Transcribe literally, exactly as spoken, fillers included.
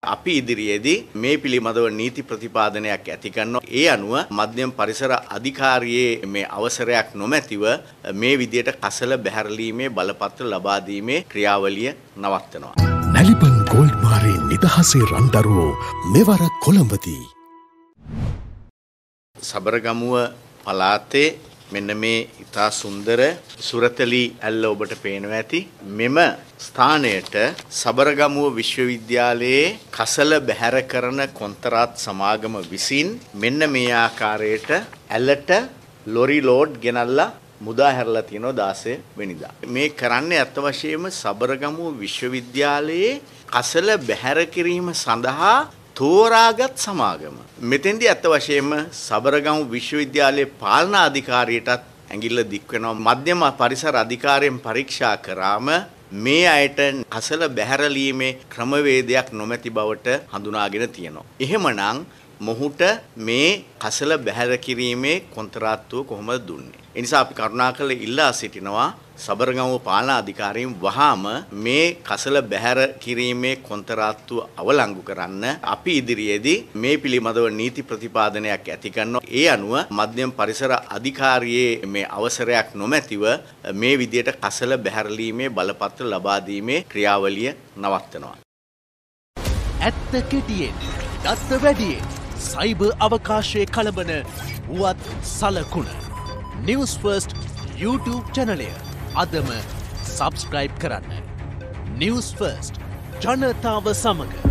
අපි ඉදිරියේදී මේ පිළිබඳව නීති ප්‍රතිපාදනයක් ඇති කරනවා. ඒ අනුව මධ්‍යම පරිසර අධිකාරියේ මේ අවසරයක් නොමැතිව මේ විදියට කසල බැහැරලීමේ බලපත්‍ර ලබා දීමේ ක්‍රියාවලිය නවත්තනවා. නැලිපන් ගෝල්ඩ් මාරේ නිදහසේ රන්දරුවෝ මෙවර කොළඹදී සබරගමුව පළාතේ මෙන්න මේ ඉතා සුන්දර සුරතලි ඇල්ල ඔබට පේනවා ඇති. මෙම ස්ථානයට සබරගමුව විශ්වවිද්‍යාලයේ කසල බැහැර කරන කොන්තරාත් සමාගම විසින් මෙන්න මේ ආකාරයට ඇලට ලොරි ලෝඩ් ගෙනල්ලා මුදා හැරලා තියෙනවා දාසය වෙනිදා. මේ කරන්නේ අත් වශයෙන්ම සබරගමුව විශ්වවිද්‍යාලයේ කසල බැහැර කිරීම සඳහා තෝරාගත් සමාගම. මෙතෙන්දී අත් වශයෙන්ම සබරගමු විශ්වවිද්‍යාලයේ පාලන අධිකාරියටත් ඇඟිල්ල දික් වෙනවා. මධ්‍යම පරිසර අධිකාරියෙන් පරීක්ෂා කරාම මේ අයට කසල බැහැරලීමේ ක්‍රමවේදයක් නොමැති බවට හඳුනාගෙන තියෙනවා. එහෙමනම් මොහුට මේ කසල බැහැර කිරීමේ කොන්ත්‍රාත්තුව කොහොමද දුන්නේ? ඒ නිසා අපි කරුණාකරලා ඉල්ලා සිටිනවා සබරගමුව පාලන අධිකාරියෙන් වහාම මේ කසල බැහැර කිරීමේ කොන්ත්‍රාත්තුව අවලංගු කරන්න. අපි ඉදිරියේදී මේ පිළිබඳව නීති ප්‍රතිපාදනයක් ඇති කරනවා. ඒ අනුව මධ්‍යම පරිසර අධිකාරියේ මේ අවසරයක් නොමැතිව මේ විදියට කසල බැහැරලීමේ බලපත්‍ර ලබා දීමේ ක්‍රියාවලිය නවත්තනවා. ඇත්ත කෙටියෙන් දත්ත වැඩියෙන් සයිබර් අවකාශයේ කලබන වුවත් සලකුණ නිවුස් ෆර්ස්ට් YouTube චැනලය අදම සබස්ක්‍රයිබ් කරන්න. නිවුස් ෆර්ස්ට් ජනතාව සමග